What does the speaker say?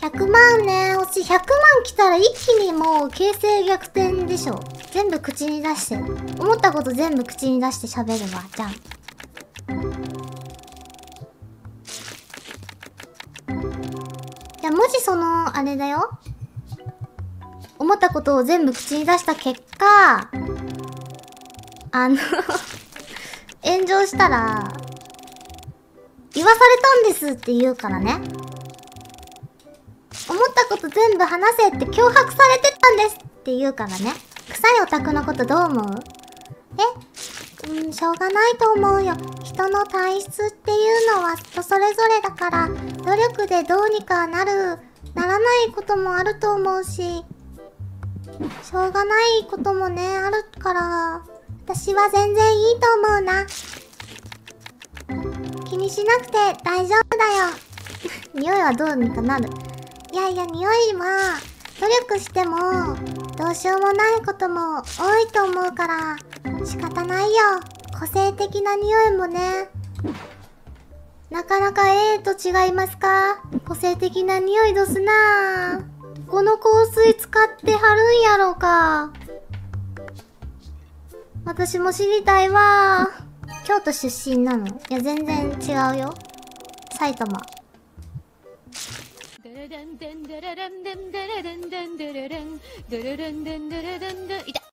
100万ね。星100万来たら一気にもう形勢逆転でしょ。全部口に出して。思ったこと全部口に出して喋るわ。じゃあ。じゃあもしあれだよ。思ったことを全部口に出した結果、炎上したら、言わされたんですって言うからね。思ったこと全部話せって脅迫されてたんですって言うからね。臭いオタクのことどう思う？しょうがないと思うよ。人の体質っていうのは人それぞれだから、努力でどうにかならないこともあると思うし、しょうがないこともね、あるから、私は全然いいと思うな。気にしなくて大丈夫だよ。匂いはどうにかなる。いやいや、匂いは、努力しても、どうしようもないことも多いと思うから、仕方ないよ。個性的な匂いもね。なかなかと違いますか？個性的な匂いどすなぁ。この香水使ってはるんやろうか。私も知りたいわ。京都出身なの？いや、全然違うよ。埼玉。いた。